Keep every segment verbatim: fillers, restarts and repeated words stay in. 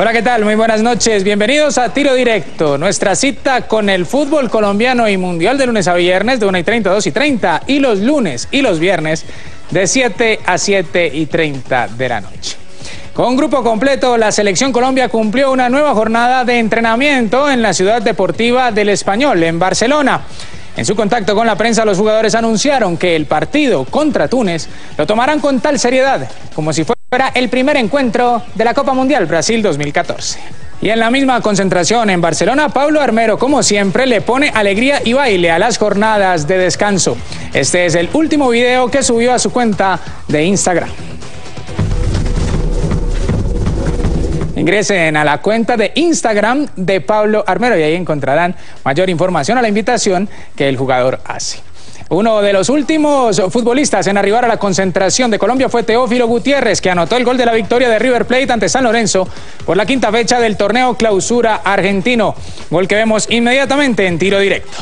Hola, ¿qué tal? Muy buenas noches. Bienvenidos a Tiro Directo, nuestra cita con el fútbol colombiano y mundial de lunes a viernes de una y treinta a dos y treinta y los lunes y los viernes de siete a siete y treinta de la noche. Con grupo completo, la Selección Colombia cumplió una nueva jornada de entrenamiento en la ciudad deportiva del Español, en Barcelona. En su contacto con la prensa, los jugadores anunciaron que el partido contra Túnez lo tomarán con tal seriedad, como si fuera el primer encuentro de la Copa Mundial Brasil dos mil catorce. Y en la misma concentración en Barcelona, Pablo Armero, como siempre, le pone alegría y baile a las jornadas de descanso. Este es el último video que subió a su cuenta de Instagram. Ingresen a la cuenta de Instagram de Pablo Armero y ahí encontrarán mayor información a la invitación que el jugador hace. Uno de los últimos futbolistas en arribar a la concentración de Colombia fue Teófilo Gutiérrez, que anotó el gol de la victoria de River Plate ante San Lorenzo por la quinta fecha del torneo Clausura argentino. Gol que vemos inmediatamente en Tiro Directo.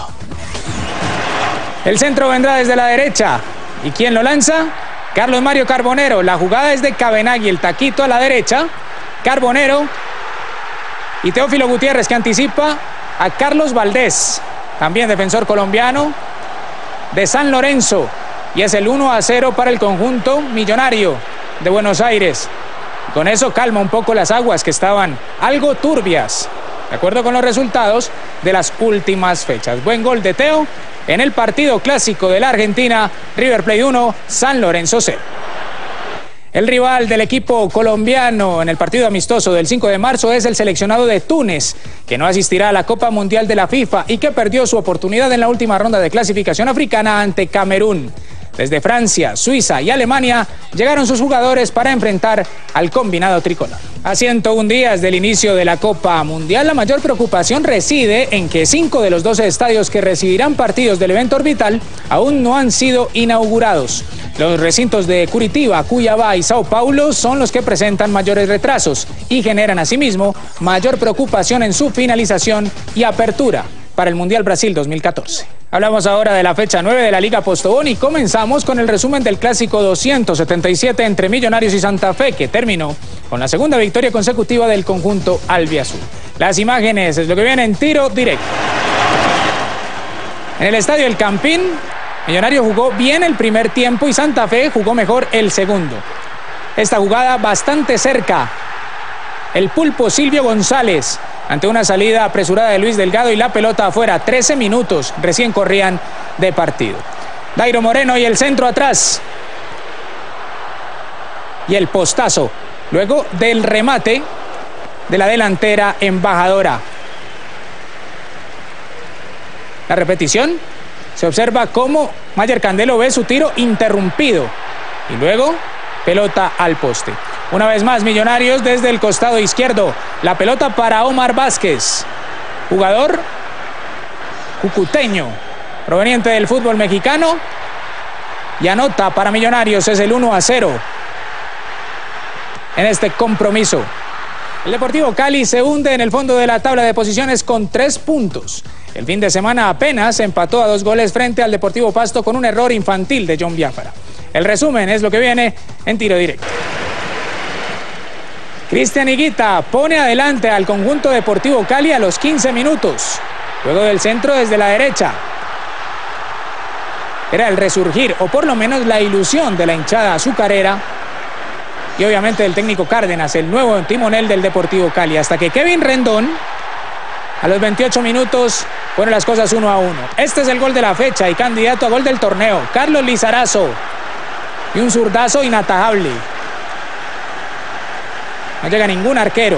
El centro vendrá desde la derecha. ¿Y quién lo lanza? Carlos Mario Carbonero. La jugada es de Cabenagui, el taquito a la derecha. Carbonero y Teófilo Gutiérrez, que anticipa a Carlos Valdés, también defensor colombiano de San Lorenzo, y es el uno a cero para el conjunto millonario de Buenos Aires. Con eso calma un poco las aguas que estaban algo turbias, de acuerdo con los resultados de las últimas fechas. Buen gol de Teo en el partido clásico de la Argentina, River Plate uno, San Lorenzo cero. El rival del equipo colombiano en el partido amistoso del cinco de marzo es el seleccionado de Túnez, que no asistirá a la Copa Mundial de la FIFA y que perdió su oportunidad en la última ronda de clasificación africana ante Camerún. Desde Francia, Suiza y Alemania llegaron sus jugadores para enfrentar al combinado tricolor. A ciento un días del inicio de la Copa Mundial, la mayor preocupación reside en que cinco de los doce estadios que recibirán partidos del evento orbital aún no han sido inaugurados. Los recintos de Curitiba, Cuiabá y Sao Paulo son los que presentan mayores retrasos y generan asimismo mayor preocupación en su finalización y apertura para el Mundial Brasil dos mil catorce. Hablamos ahora de la fecha nueve de la Liga Postobón y comenzamos con el resumen del clásico doscientos setenta y siete entre Millonarios y Santa Fe, que terminó con la segunda victoria consecutiva del conjunto albiazul. Las imágenes es lo que viene en Tiro Directo. En el estadio El Campín, Millonarios jugó bien el primer tiempo y Santa Fe jugó mejor el segundo. Esta jugada bastante cerca. El pulpo Silvio González ante una salida apresurada de Luis Delgado y la pelota afuera. trece minutos recién corrían de partido. Dairo Moreno y el centro atrás. Y el postazo luego del remate de la delantera embajadora. La repetición. Se observa cómo Mayer Candelo ve su tiro interrumpido. Y luego, pelota al poste. Una vez más, Millonarios desde el costado izquierdo. La pelota para Omar Vázquez. Jugador cucuteño, proveniente del fútbol mexicano. Y anota para Millonarios, es el uno a cero en este compromiso. El Deportivo Cali se hunde en el fondo de la tabla de posiciones con tres puntos. El fin de semana apenas empató a dos goles frente al Deportivo Pasto con un error infantil de John Biafara. El resumen es lo que viene en Tiro Directo. Cristian Higuita pone adelante al conjunto Deportivo Cali a los quince minutos. Luego del centro desde la derecha. Era el resurgir, o por lo menos la ilusión de la hinchada azucarera. Y obviamente del técnico Cárdenas, el nuevo timonel del Deportivo Cali. Hasta que Kevin Rendón, a los veintiocho minutos, pone las cosas uno a uno. Este es el gol de la fecha y candidato a gol del torneo. Carlos Lizarazo. Y un zurdazo inatajable. No llega ningún arquero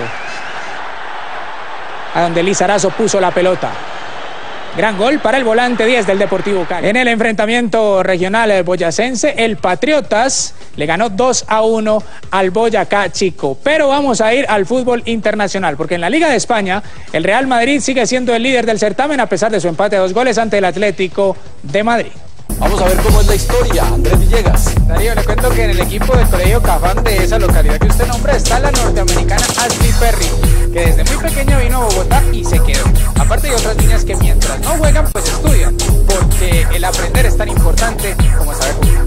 a donde Lizarazo puso la pelota. Gran gol para el volante diez del Deportivo Cali. En el enfrentamiento regional boyacense, el Patriotas le ganó dos a uno al Boyacá Chico. Pero vamos a ir al fútbol internacional, porque en la Liga de España, el Real Madrid sigue siendo el líder del certamen a pesar de su empate a dos goles ante el Atlético de Madrid. Vamos a ver cómo es la historia, Andrés Villegas. Darío, le cuento que en el equipo del Colegio Cafán de esa localidad que usted nombra está la norteamericana Ashley Perry, que desde muy pequeña vino a Bogotá y se quedó. Aparte de otras niñas que mientras no juegan, pues estudian, porque el aprender es tan importante como saber jugar.